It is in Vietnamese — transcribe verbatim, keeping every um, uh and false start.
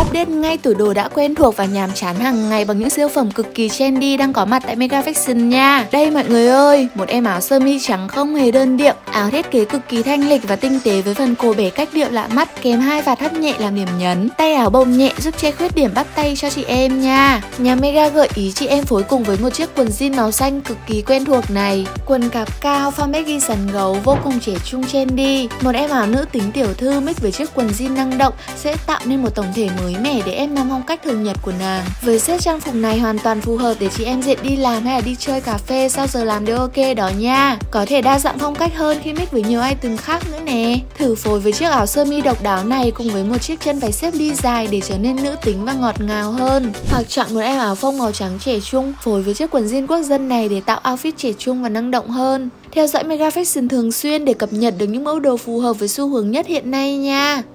update ngay tủ đồ đã quen thuộc và nhàm chán hàng ngày bằng những siêu phẩm cực kỳ trendy đang có mặt tại Mega Fashion nha. Đây mọi người ơi, một em áo sơ mi trắng không hề đơn điệu, áo thiết kế cực kỳ thanh lịch và tinh tế với phần cổ bể cách điệu lạ mắt kèm hai vạt thắt nhẹ làm điểm nhấn. Tay áo bông nhẹ giúp che khuyết điểm bắt tay cho chị em nha. Nhà Mega gợi ý chị em phối cùng với một chiếc quần jean màu xanh cực kỳ quen thuộc này. Quần cạp cao format ghi sần gấu vô cùng trẻ trung trendy. Một em áo nữ tính tiểu thư mix với chiếc quần jean năng động sẽ tạo nên một tổng thể mới mẻ để em mang phong cách thường nhật của nàng. Với set trang phục này hoàn toàn phù hợp để chị em diện đi làm hay là đi chơi cà phê sau giờ làm đều ok đó nha. Có thể đa dạng phong cách hơn khi mix với nhiều item khác nữa nè. Thử phối với chiếc áo sơ mi độc đáo này cùng với một chiếc chân váy xếp đi dài để trở nên nữ tính và ngọt ngào hơn. Hoặc chọn một em áo phông màu trắng trẻ trung phối với chiếc quần jean quốc dân này để tạo outfit trẻ trung và năng động hơn. Theo dõi Mega Fashion thường xuyên để cập nhật được những mẫu đồ phù hợp với xu hướng nhất hiện nay nha.